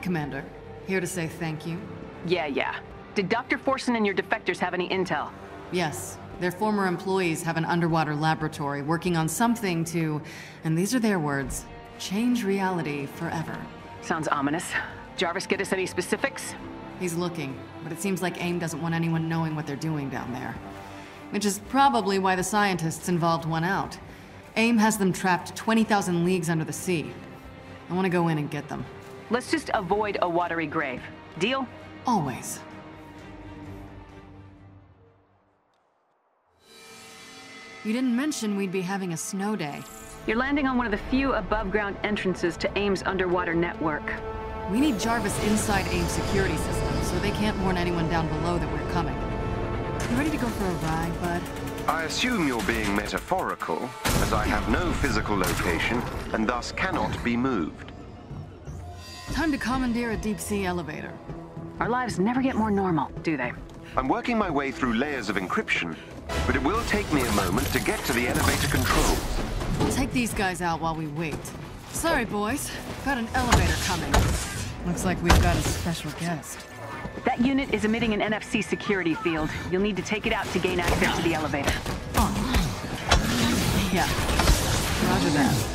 Commander. Here to say thank you. Yeah. Did Dr. Forsen and your defectors have any intel? Yes. Their former employees have an underwater laboratory working on something to, and these are their words, change reality forever. Sounds ominous. Jarvis get us any specifics? He's looking, but it seems like AIM doesn't want anyone knowing what they're doing down there. Which is probably why the scientists involved went out. AIM has them trapped 20,000 leagues under the sea. I want to go in and get them. Let's just avoid a watery grave. Deal? Always. You didn't mention we'd be having a snow day. You're landing on one of the few above-ground entrances to AIM's underwater network. We need Jarvis inside AIM's security system, so they can't warn anyone down below that we're coming. You ready to go for a ride, bud? I assume you're being metaphorical, as I have no physical location, and thus cannot be moved. Time to commandeer a deep-sea elevator. Our lives never get more normal, do they? I'm working my way through layers of encryption, but it will take me a moment to get to the elevator controls. We'll take these guys out while we wait. Sorry, boys. Got an elevator coming. Looks like we've got a special guest. That unit is emitting an NFC security field. You'll need to take it out to gain access to the elevator. Oh. Yeah. Roger that.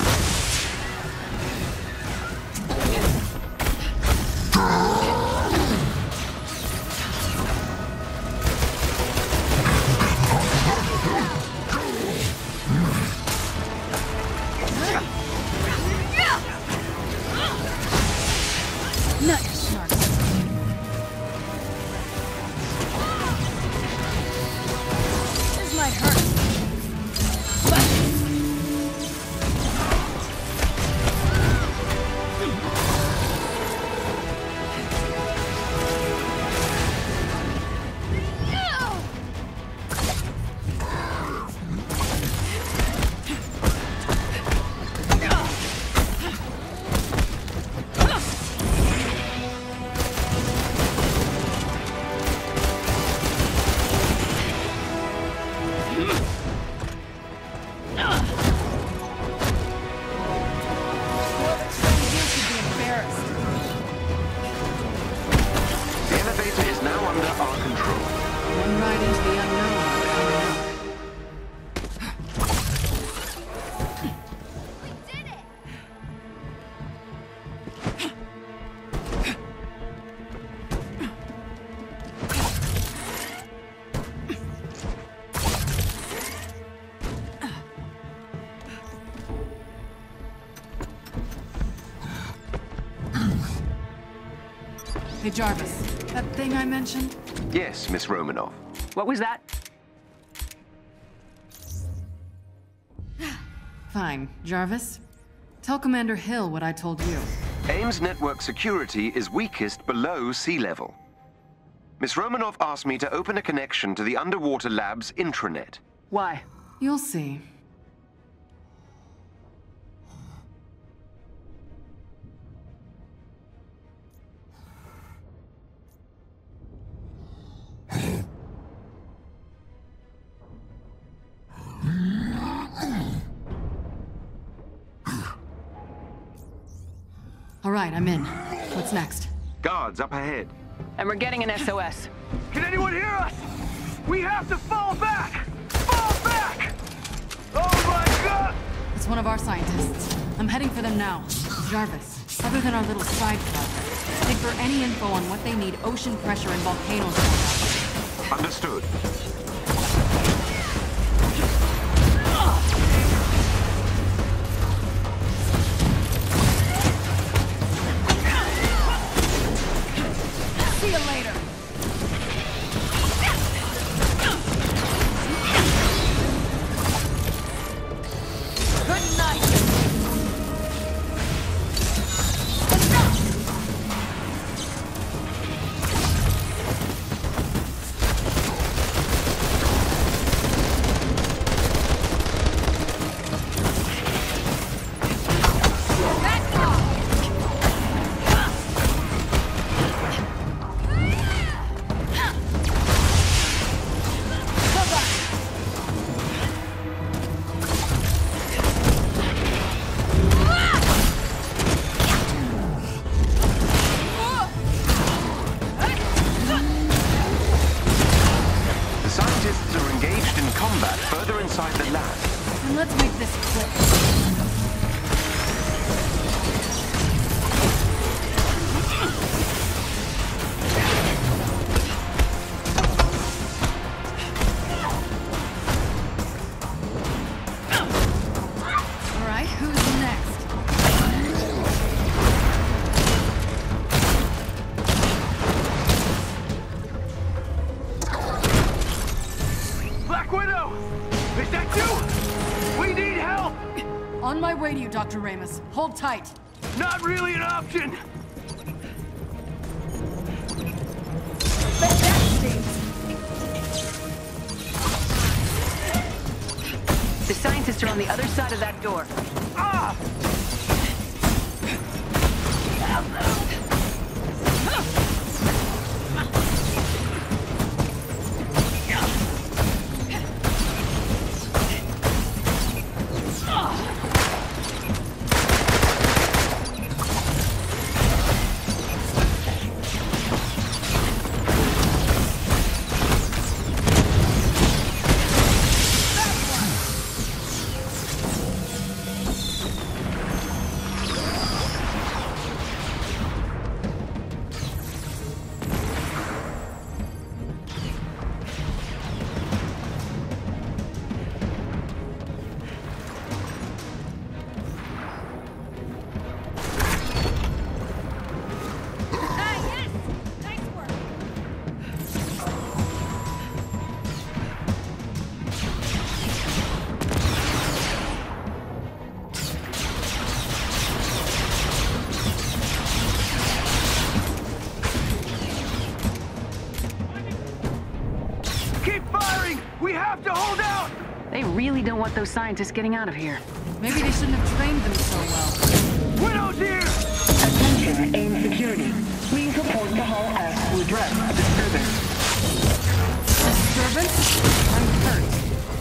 Hey, Jarvis, that thing I mentioned? Yes, Miss Romanoff. What was that? Fine. Jarvis, tell Commander Hill what I told you. AIM's network security is weakest below sea level. Miss Romanoff asked me to open a connection to the underwater lab's intranet. Why? You'll see. All right, I'm in. What's next? Guards up ahead. And we're getting an SOS. Can anyone hear us? We have to fall back! Fall back! Oh my God! It's one of our scientists. I'm heading for them now. Jarvis, other than our little side project, dig for any info on what they need ocean pressure and volcanoes for. Understood. See you later. Good night. Let's make this quick. All right, who's next? Black Widow! Is that you? We need help! On my way to you, Dr. Ramus. Hold tight. Not really an option! The scientists are on the other side of that door. Ah! Keep firing! We have to hold out! They really don't want those scientists getting out of here. Maybe they shouldn't have trained them so well. Widow's here! Attention, AIM security. Please report to Hull S to address a disturbance. Disturbance? I'm hurt.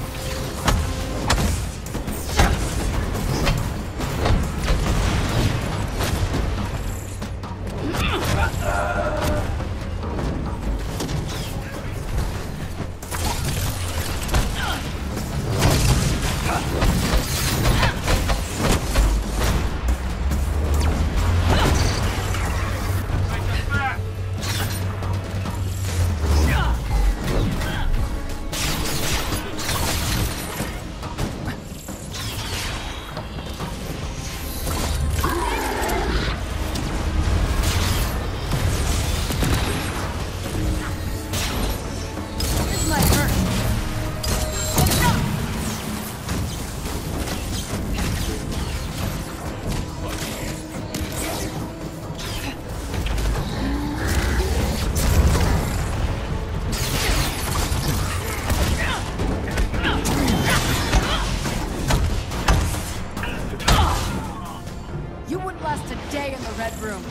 You wouldn't last a day in the Red Room.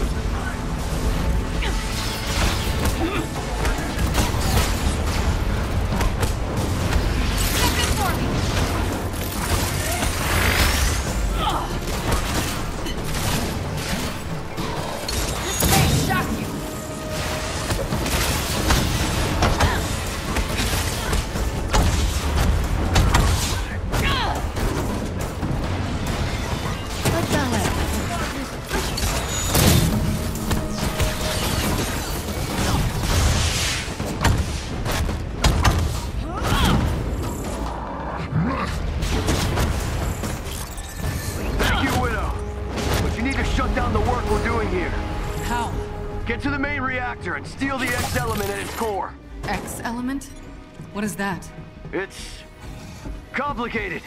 This may shock you. Let that land. Thank you, Widow. But you need to shut down the work we're doing here. How? Get to the main reactor and steal the X element at its core. X element? What is that? It's complicated.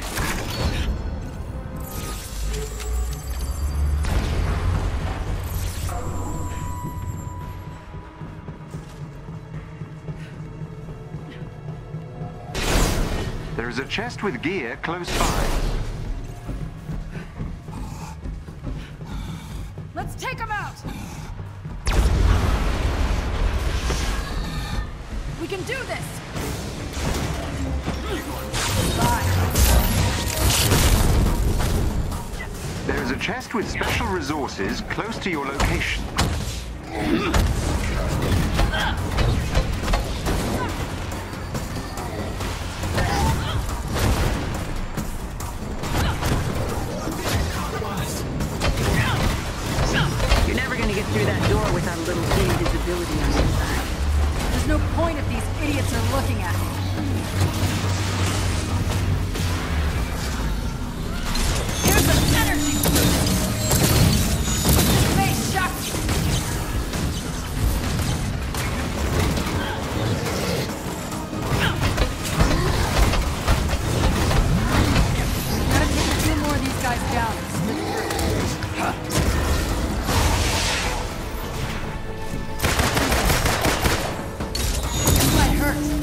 There is a chest with gear close by. Let's take him out! We can do this! There is a chest with special resources close to your location. get through that door without a little invisibility on your side. There's no point if these idiots are looking at me. Here's some energy boost! This may shock you! Gotta take a few more of these guys down and slip through. This might hurt.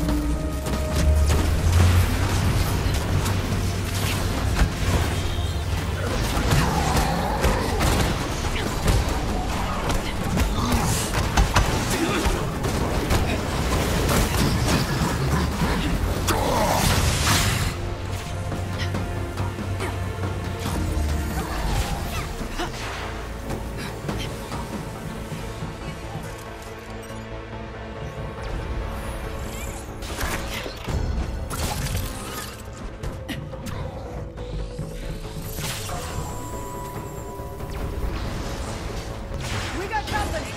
We got company!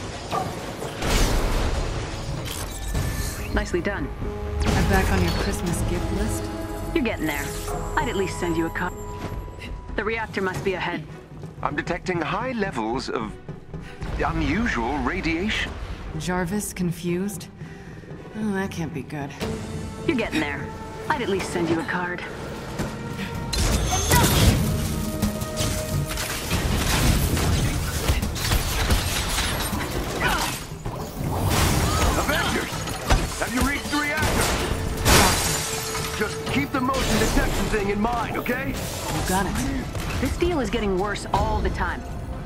Nicely done. I'm back on your Christmas gift list. You're getting there. I'd at least send you a copy. The reactor must be ahead. I'm detecting high levels of unusual radiation. Jarvis confused? Oh, that can't be good. You're getting there. I'd at least send you a card. Avengers! Have you reached the reactor? Just keep the motion detection thing in mind, okay? You got it. This deal is getting worse all the time.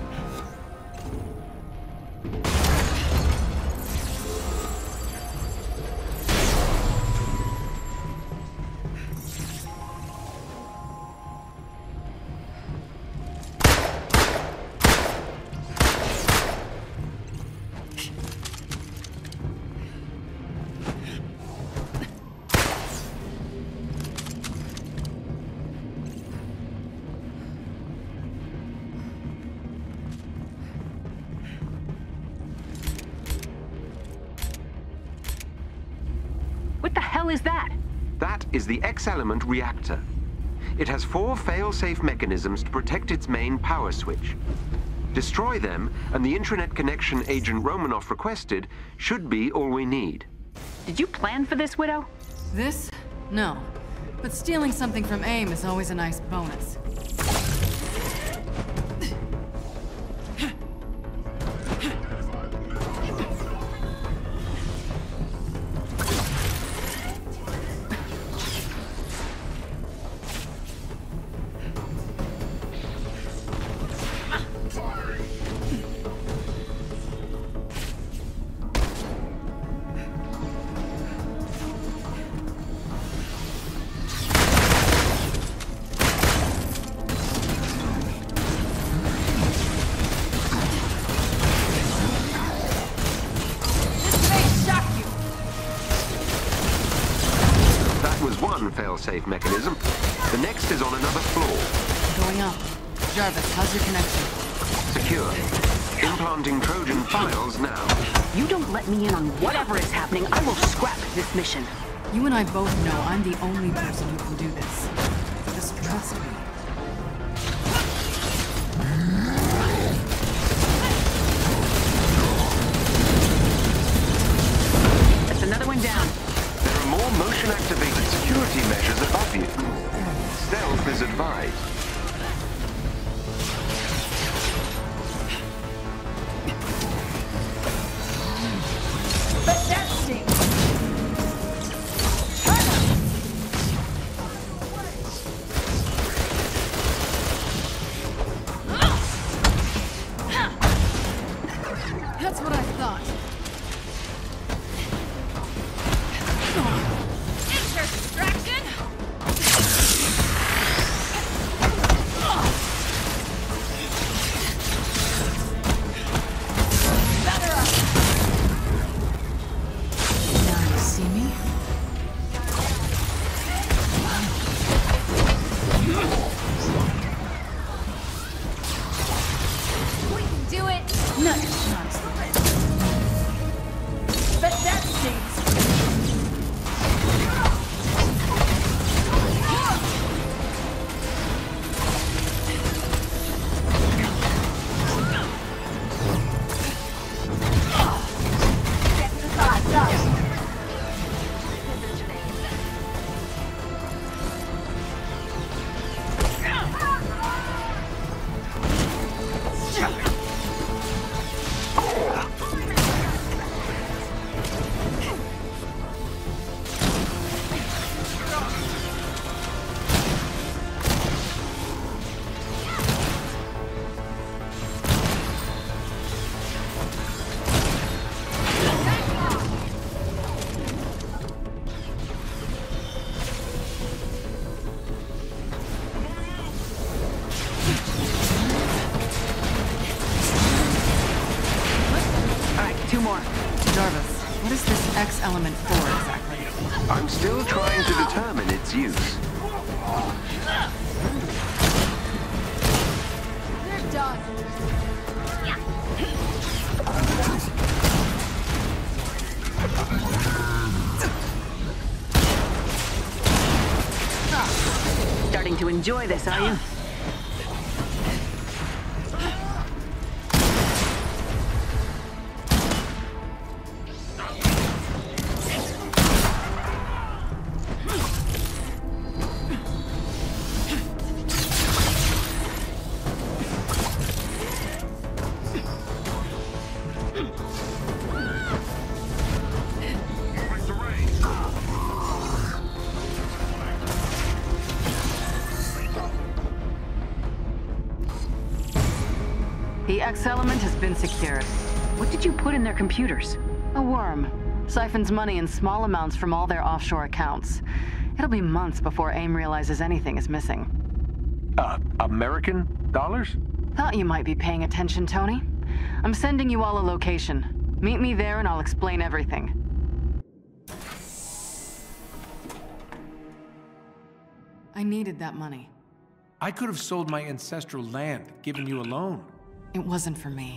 What the hell is that? That is the X-element reactor. It has 4 fail-safe mechanisms to protect its main power switch. Destroy them, and the intranet connection Agent Romanoff requested should be all we need. Did you plan for this, Widow? This? No. But stealing something from AIM is always a nice bonus. Fail-safe mechanism. The next is on another floor. Going up. Jarvis, how's your connection? Secure. Implanting Trojan files now. You don't let me in on whatever is happening, I will scrap this mission. You and I both know I'm the only person who can do this. Just trust me. That's another one down. There are more motion-activated security measures above you. Stealth is advised. But that stinks! That's what I thought. Distraction! Batter up! Now you see me? We can do it! Nonsense. 2 more. Jarvis, what is this X element for exactly? I'm still trying to determine its use. They're done. Starting to enjoy this, are you? The X element has been secured. What did you put in their computers? A worm. Siphons money in small amounts from all their offshore accounts. It'll be months before AIM realizes anything is missing. American dollars? Thought you might be paying attention, Tony. I'm sending you all a location. Meet me there and I'll explain everything. I needed that money. I could have sold my ancestral land, given you a loan. It wasn't for me.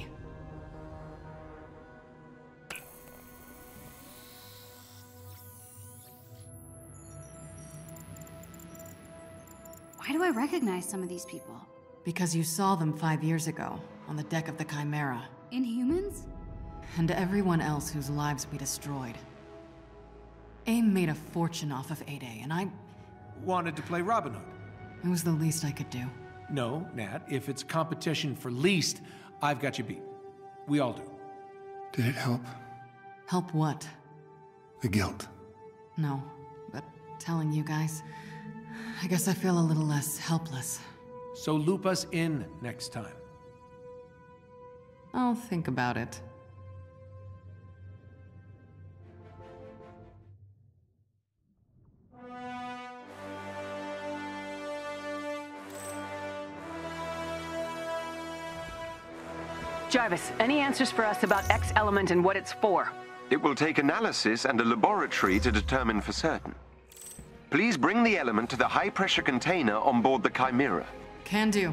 Why do I recognize some of these people? Because you saw them 5 years ago, on the deck of the Chimera. Inhumans? And everyone else whose lives we destroyed. AIM made a fortune off of 8A, and Wanted to play Robin Hood. it was the least I could do. No, Nat, if it's competition for least, I've got you beat. We all do. Did it help? Help what? The guilt. No, but telling you guys, I guess I feel a little less helpless. So loop us in next time. I'll think about it. Jarvis, any answers for us about X element and what it's for? It will take analysis and a laboratory to determine for certain. Please bring the element to the high-pressure container on board the Chimera. Can do.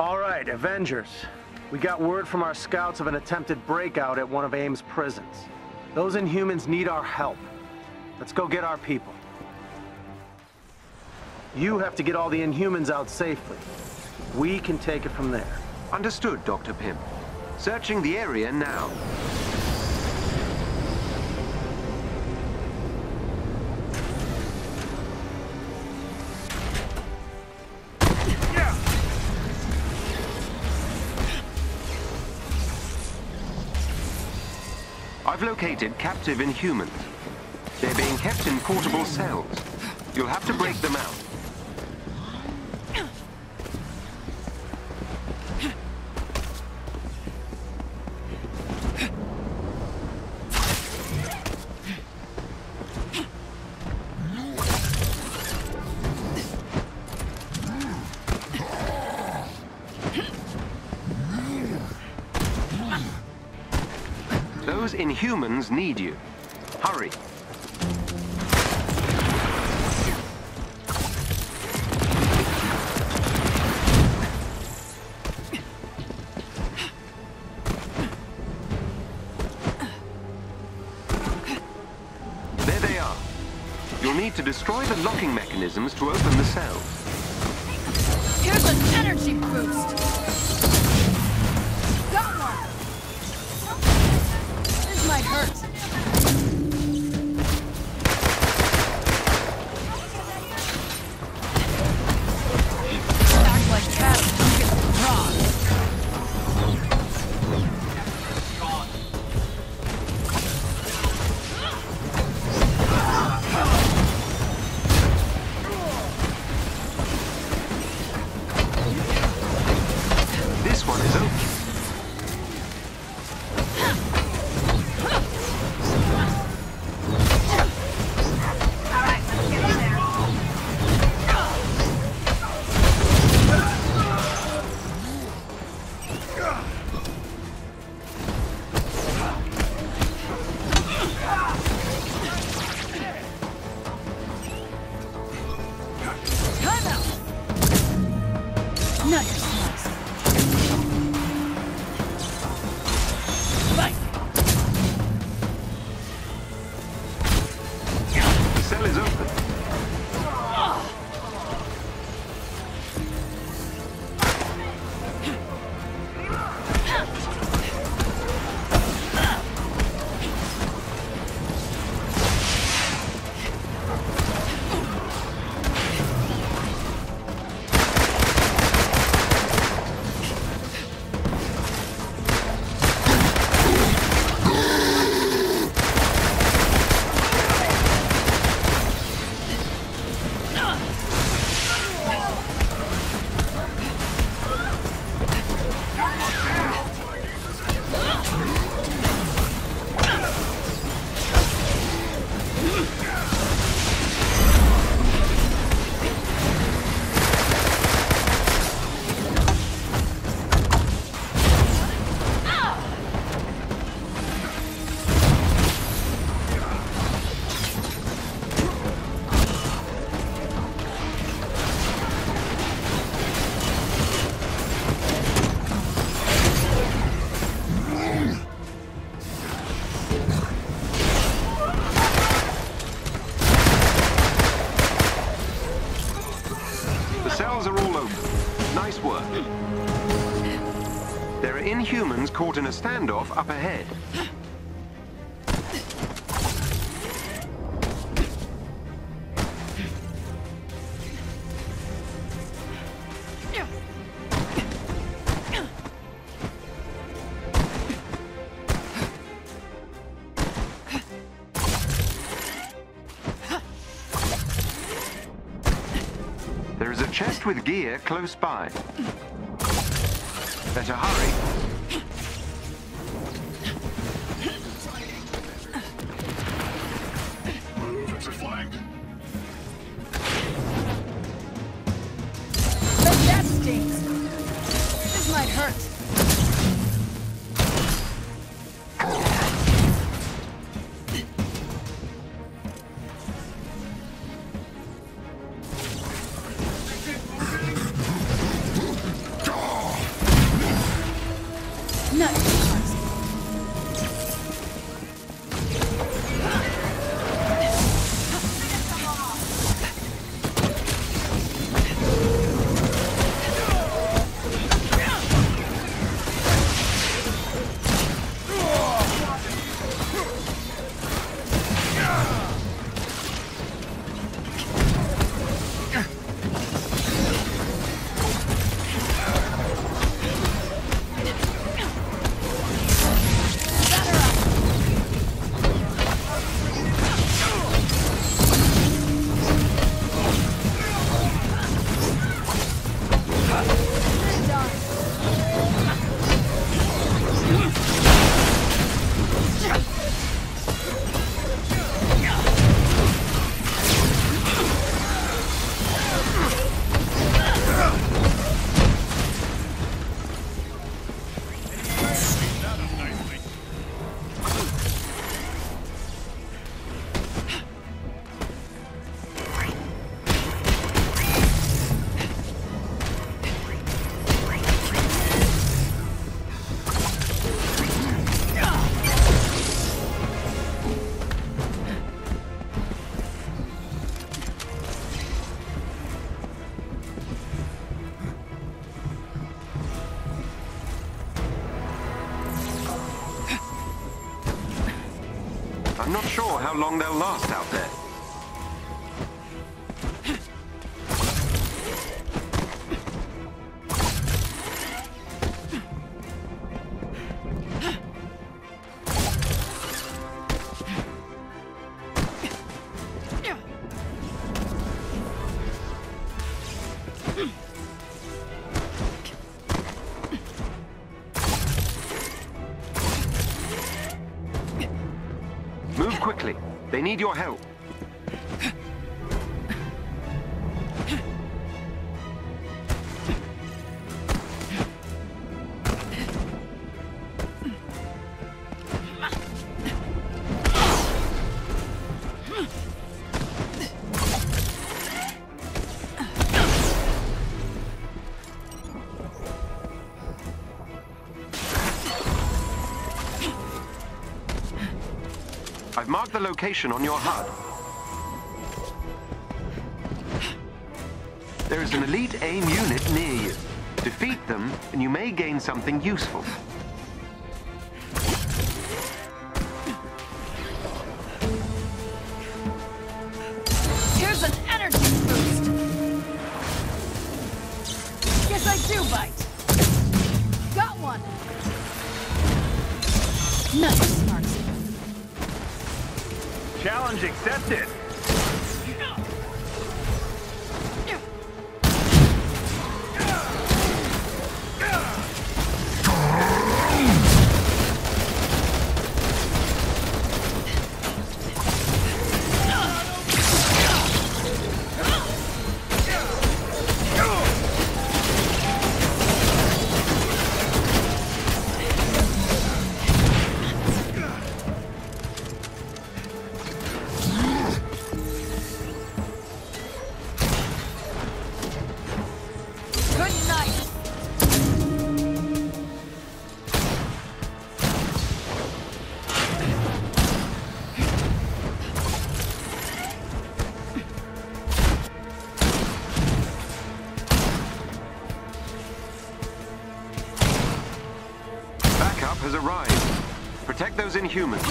All right, Avengers. We got word from our scouts of an attempted breakout at one of AIM's prisons. Those Inhumans need our help. Let's go get our people. You have to get all the Inhumans out safely. We can take it from there. Understood, Dr. Pym. Searching the area now. I've located captive Inhumans. They're being kept in portable cells. You'll have to break them out. Those Inhumans need you. Hurry. There they are. You'll need to destroy the locking mechanisms to open the cells. Here's an energy boost! Got one! This might hurt. Act like cats don't get the frog. This one is open. The cell is open. The cells are all open. Nice work. There are Inhumans caught in a standoff up ahead. There is a chest with gear close by. Better hurry. That stinks. This might hurt. I'm not sure how long they'll last out there. Move quickly. They need your help. I've marked the location on your HUD. There is an elite AIM unit near you. Defeat them, and you may gain something useful. Here's an energy boost! Guess I do bite! Got one! Nice, Marksman. Challenge accepted. Has arrived. Protect those Inhumans.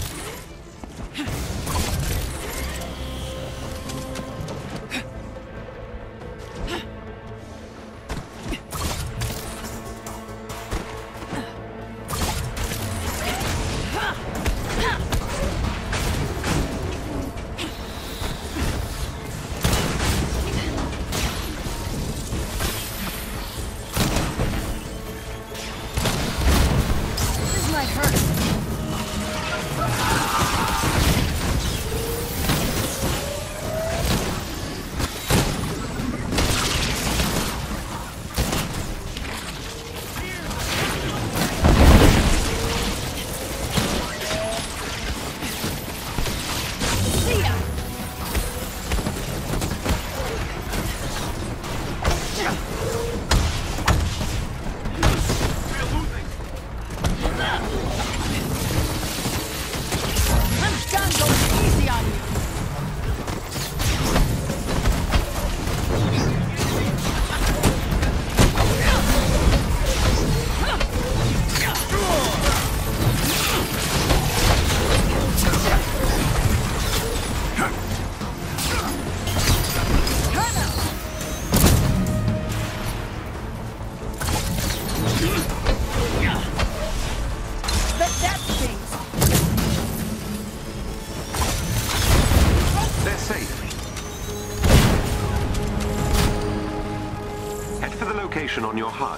On your HUD.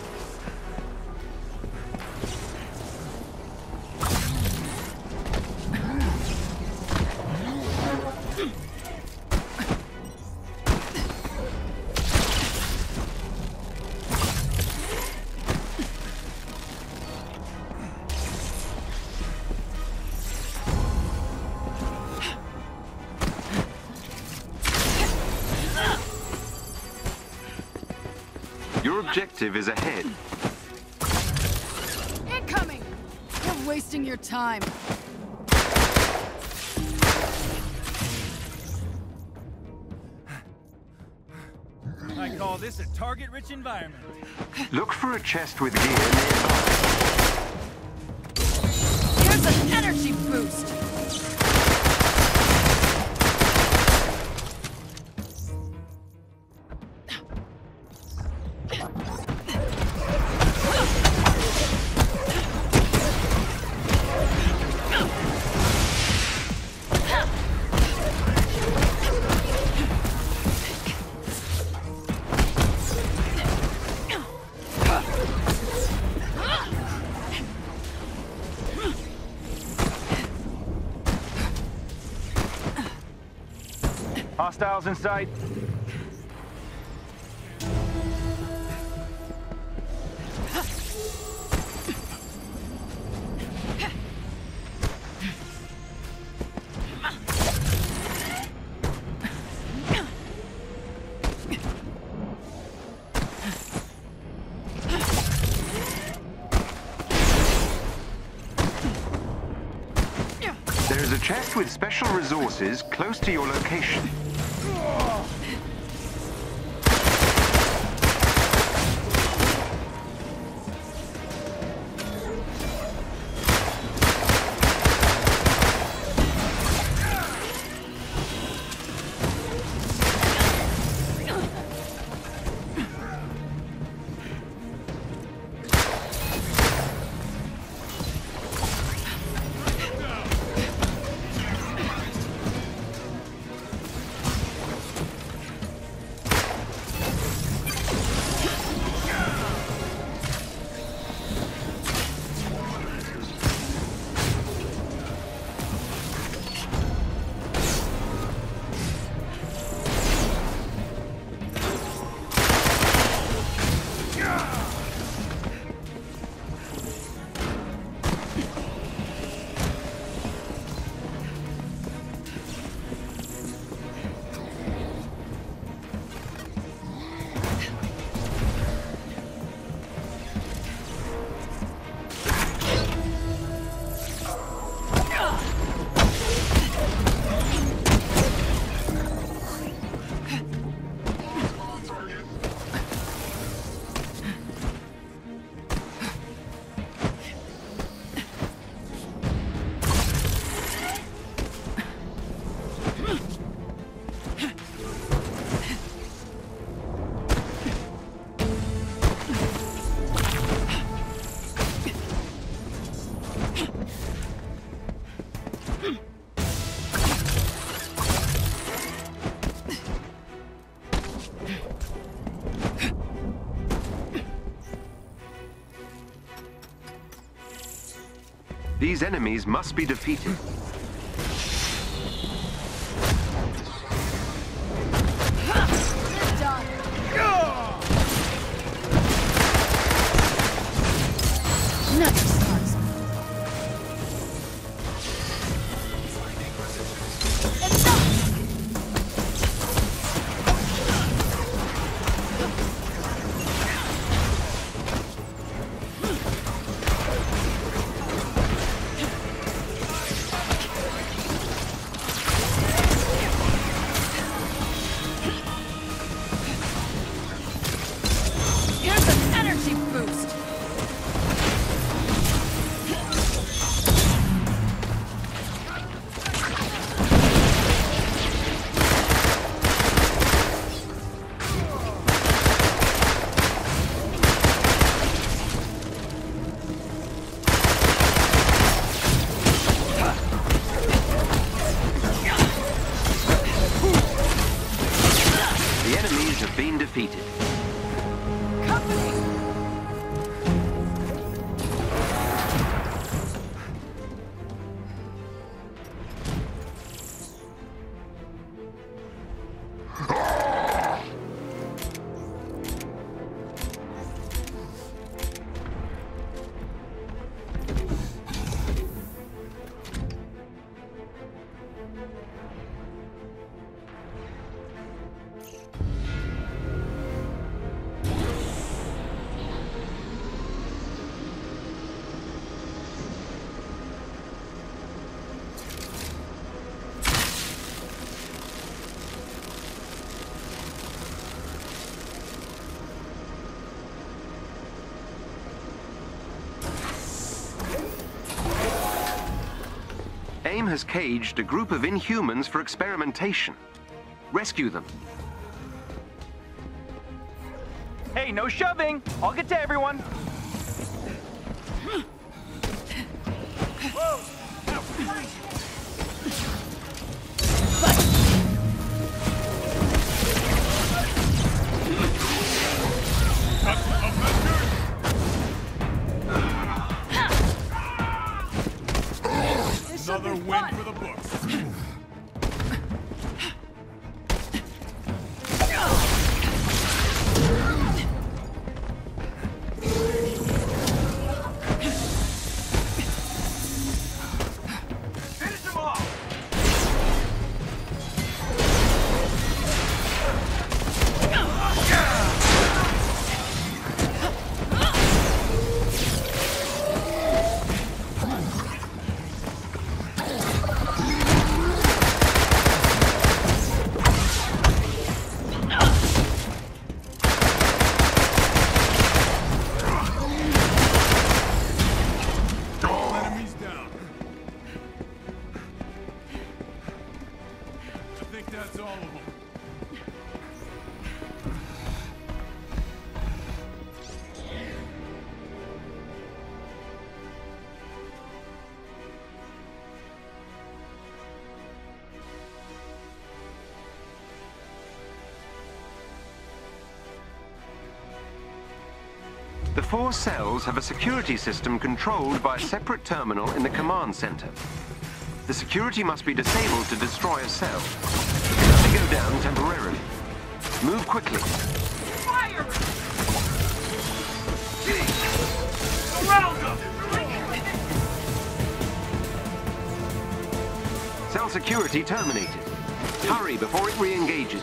Your objective is ahead. Incoming! You're wasting your time. I call this a target-rich environment. Look for a chest with gear nearby. Here's an energy boost! Hostiles in sight. There's a chest with special resources close to your location. These enemies must be defeated. Defeated. AIM has caged a group of Inhumans for experimentation. Rescue them. Hey, no shoving! I'll get to everyone! Whoa! Another win for the books. 4 cells have a security system controlled by a separate terminal in the command center. The security must be disabled to destroy a cell. It can only go down temporarily. Move quickly. Fire! Around them! Cell security terminated. Hurry before it re-engages.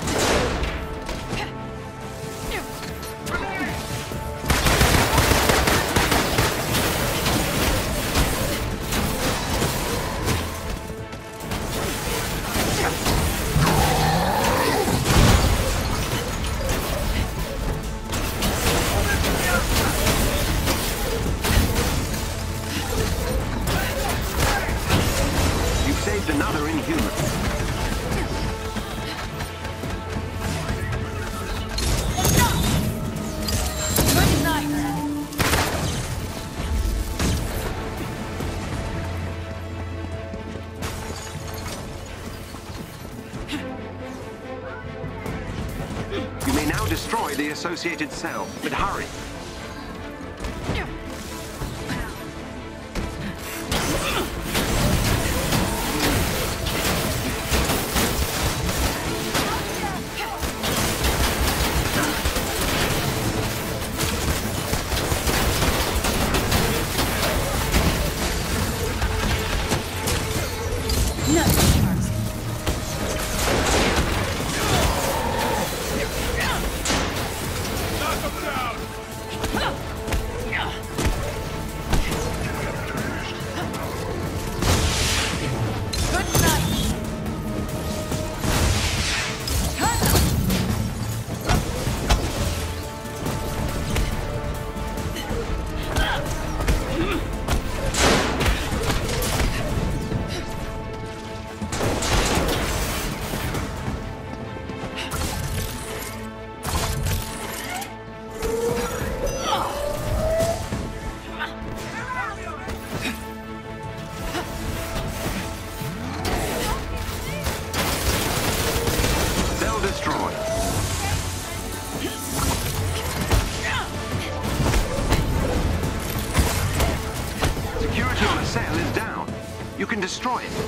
You've saved another Inhuman. You may now destroy the associated cell, but hurry. You can destroy it.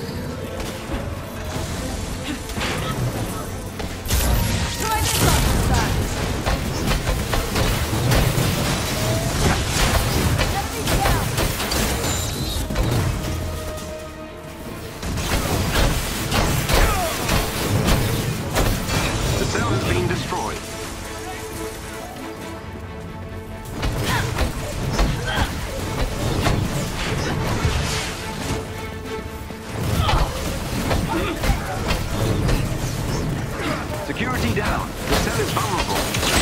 The cell has been destroyed. Security down. The cell is vulnerable.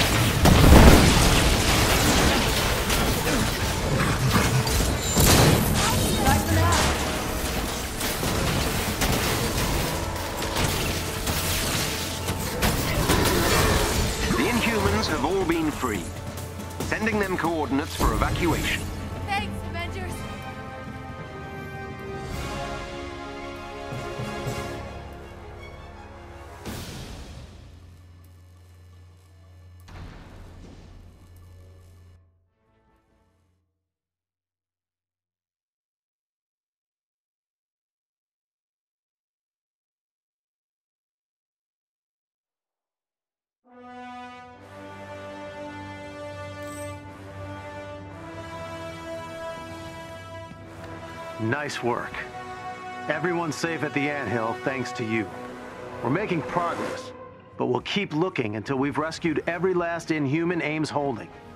The Inhumans have all been freed. Sending them coordinates for evacuation. Thanks, Avengers. Nice work. Everyone's safe at the anthill thanks to you. We're making progress, but we'll keep looking until we've rescued every last Inhuman AIM's holding.